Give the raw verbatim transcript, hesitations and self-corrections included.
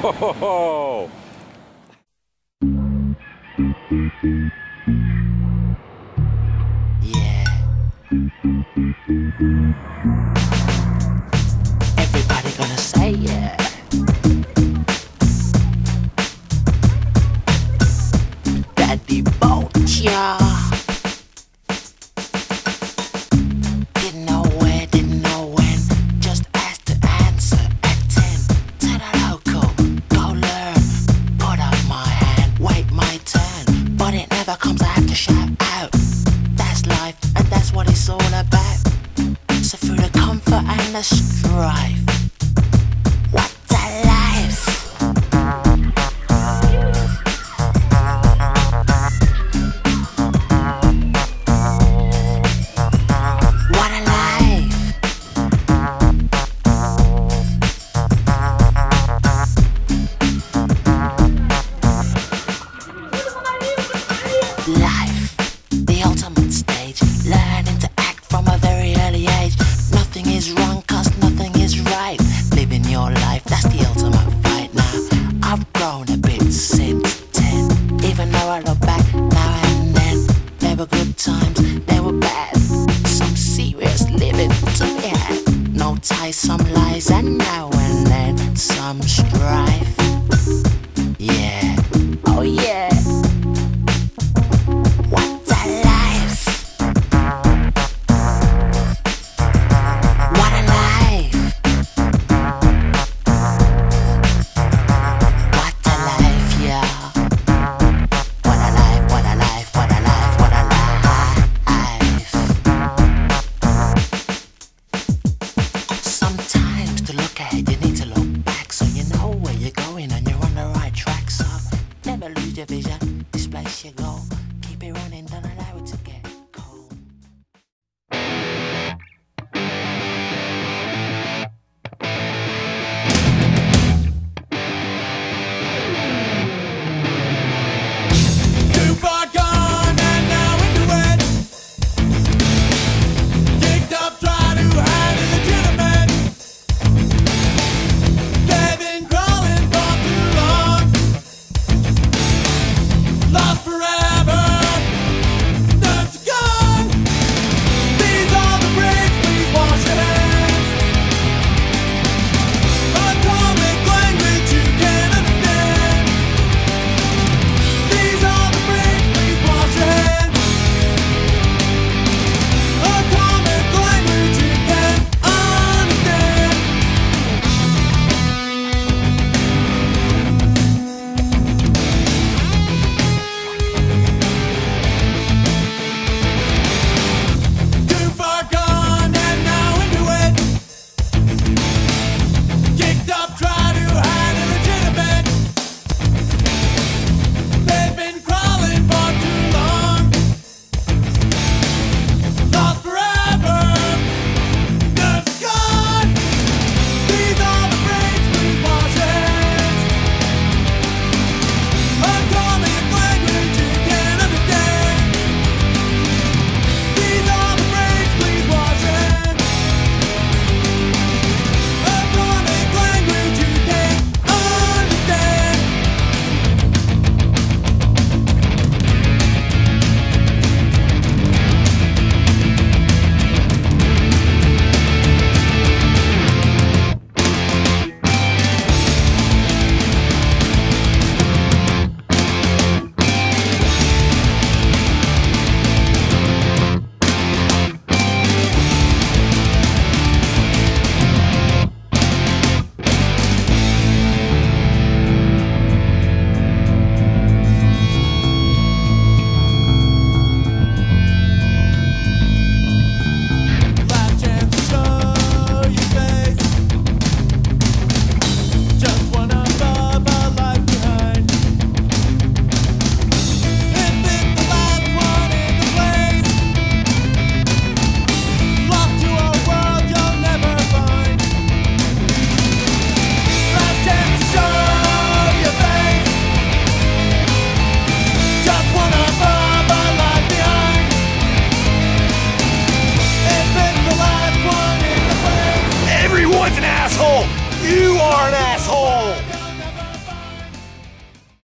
ho. Yeah. Everybody gonna say yeah. Daddy boat ya. Didn't know where, didn't know when. Just asked to answer at ten. To the local, go learn. Put up my hand, wait my turn. But it never comes, I have to shout out. That's life, and that's what it's all about. So through the comfort and the strife, what a life! What a life! Life, the ultimate stage, learning to act from a very early age. Nothing is wrong cause nothing is right. Living your life, that's the ultimate fight. Now, I've grown a bit since ten. Even though I look back now and then, there were good times, they were bad. Some serious living to be had. No ties, some lies, and now and then some strife. Yeah, oh yeah. What a life! What a life! What a life, yeah. What a life, what a life, what a life, what a life. Sometimes to look ahead, you need to look back so you know where you're going and you're on the right track. So never lose your vision, this place you go.